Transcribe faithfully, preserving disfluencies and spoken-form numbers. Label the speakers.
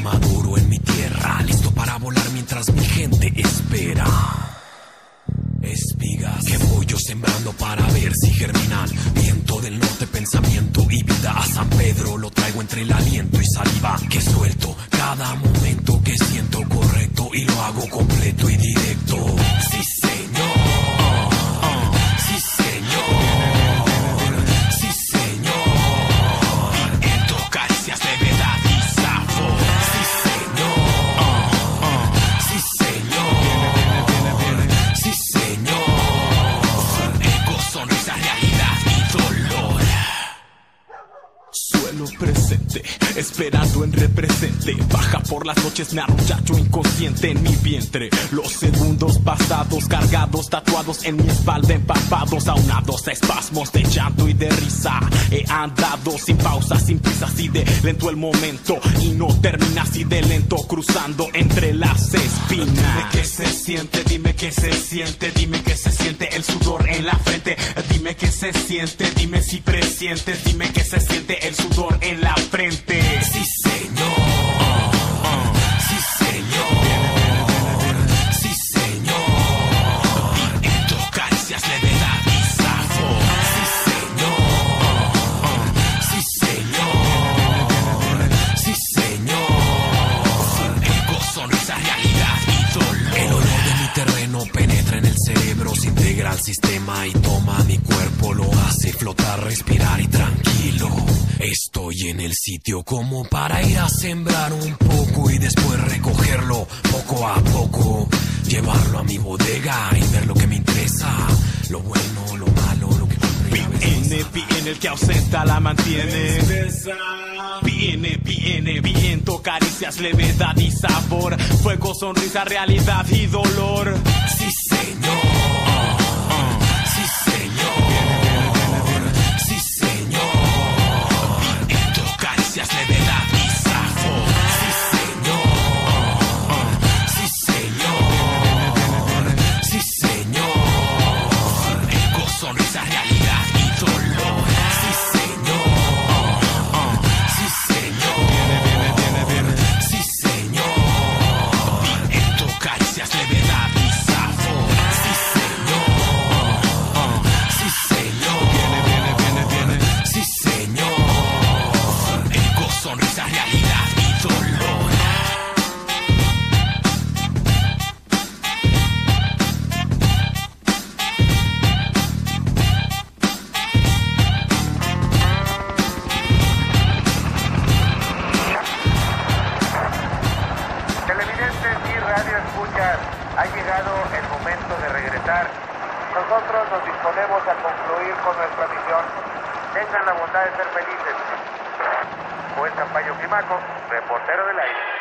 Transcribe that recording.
Speaker 1: maduro en mi tierra, listo para volar mientras mi gente espera. Espigas que voy yo sembrando para ver si germinan. Viento del norte, pensamiento y vida. A San Pedro lo traigo entre el aliento y saliva que suelto cada momento que siento correcto y lo hago completo y directo. Sí, señor. Sí, señor. Sí, señor. Viento, caricias de verdad y sabor. Sí, señor. Sí, señor. Sí, señor. Eco, sonrisa, realidad y dolor.
Speaker 2: Suelo presente, esperando en represente. Baja por las noches, me arrochacho inconsciente en mi vientre. Los segundos pasados, cargados, tatuados en mi espalda, empapados, aunados a espasmos de llanto y de risa. He andado sin pausa, sin prisa, así de lento el momento. Y no termina así de lento, cruzando entre las espinas. Dime qué se siente, dime qué se siente, dime qué se siente el sudor en la frente. Dime qué se siente, dime si presientes, dime qué se siente el sudor en la frente.
Speaker 1: Sí, señor. Sí, señor. Sí, señor. Viento, caricias, levedad y sabor. Sí, señor. Sí, señor. Sí, señor. Eco, sonrisa, realidad y dolor. El olor de mi terreno penetra en el cerebro, se integra al sistema y toma mi cuerpo, lo hace flotar, respirar y tranquilo. Estoy en el sitio como para ir a sembrar un poco y después recogerlo poco a poco, llevarlo a mi bodega y ver lo que me interesa, lo bueno, lo malo, lo que
Speaker 2: viene, viene el que ausenta la mantiene. Viene, viene, viento, caricias, levedad y sabor. Fuego, sonrisa, realidad y dolor.
Speaker 1: Sí, señor. Sí, señor. Sí, señor. Viento, caricias, levedad y sabor. Sí, señor. Sí, señor. Sí, señor. Eco, sonrisa, realidad y dolor. Sí, señor. Sí, señor. Sí, señor. Viento, caricias, levedad y sabor. Sí, señor. Sí, señor. Sí, señor. Eco, sonrisa, realidad y dolor.
Speaker 3: Televidentes y radioescuchas, ha llegado el momento de regresar. Nosotros nos disponemos a concluir con nuestra misión. Tengan la bondad de ser felices. Juez Campayo Climaco, reportero del aire.